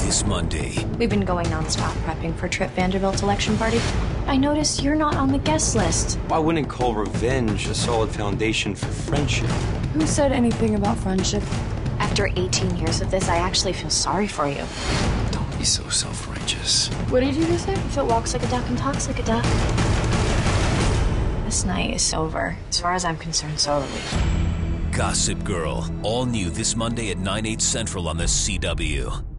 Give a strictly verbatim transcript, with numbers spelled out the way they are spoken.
this Monday. We've been going nonstop prepping for Trip Vanderbilt's election party. I noticed you're not on the guest list. I wouldn't call revenge a solid foundation for friendship. Who said anything about friendship? After eighteen years of this, I actually feel sorry for you. Don't be so self-righteous. What did you just say? If it walks like a duck and talks like a duck. This night is over. As far as I'm concerned, so are we. Gossip Girl, all new this Monday at nine, eight central on the C W.